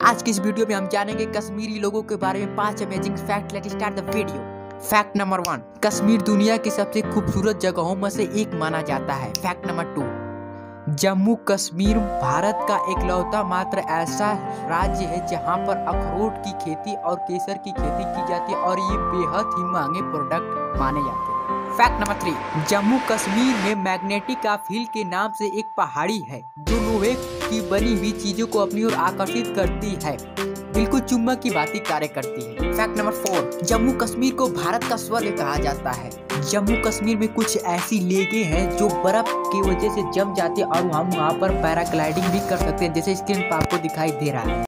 आज की इस वीडियो में हम जानेंगे कश्मीरी लोगों के बारे में 5 amazing fact. Let's start the video. Fact number 1, Kashmir दुनिया की सबसे खूबसूरत जगहों में से एक माना जाता है। फैक्ट नंबर 2, जम्मू कश्मीर भारत का इकलौता मात्र ऐसा राज्य है जहां पर अखरोट की खेती और केसर की खेती की जाती है और ये बेहद ही महंगे प्रोडक्ट माने जाते हैं। फैक्ट नंबर 3, जम्मू कश्मीर में मैग्नेटिक फील्ड के नाम से एक पहाड़ी है जो लोहे की बनी हुई चीजों को अपनी ओर आकर्षित करती है, बिल्कुल चुंबक की भांति कार्य करती है। फैक्ट नंबर 4, जम्मू कश्मीर को भारत का स्वर्ग कहा जाता है। जम्मू कश्मीर में कुछ ऐसी लेकें हैं जो बर्फ की वजह से जम जाती है और हम वहाँ पर पैराग्लाइडिंग भी कर सकते हैं, जैसे स्क्रीन पर आपको दिखाई दे रहा है।